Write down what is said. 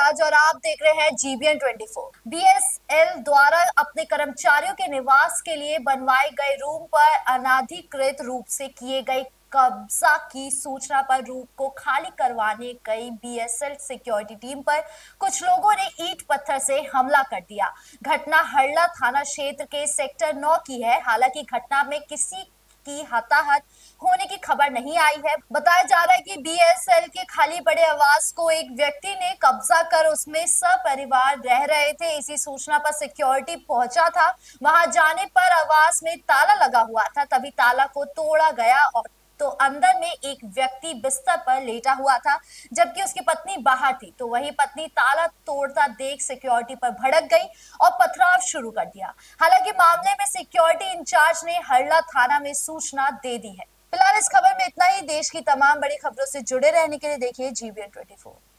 राज और आप देख रहे हैं जीबीएन 24। बीएसएल द्वारा अपने कर्मचारियों के निवास के लिए बनवाए गए रूम पर अनाधिकृत रूप से किए गए कब्जा की सूचना पर रूम को खाली करवाने गई बीएसएल सिक्योरिटी टीम पर कुछ लोगों ने ईंट पत्थर से हमला कर दिया। घटना हरला थाना क्षेत्र के सेक्टर 9 की है। हालांकि घटना में किसी की हताहत होने की खबर नहीं आई है। बताया जा रहा है कि बीएसएल के खाली पड़े आवास को एक व्यक्ति ने कब्जा कर उसमें सपरिवार रह रहे थे। इसी सूचना पर सिक्योरिटी पहुंचा था। वहां जाने पर आवास में ताला लगा हुआ था, तभी ताला को तोड़ा गया और तो अंदर में एक व्यक्ति बिस्तर पर लेटा हुआ था, जबकि उसकी पत्नी बाहर थी। तो वही पत्नी ताला तोड़ता देख सिक्योरिटी पर भड़क गई और पथराव शुरू कर दिया। हालांकि मामले में सिक्योरिटी इंचार्ज ने हरला थाना में सूचना दे दी है। फिलहाल इस खबर में इतना ही। देश की तमाम बड़ी खबरों से जुड़े रहने के लिए देखिए जीबीएन 24।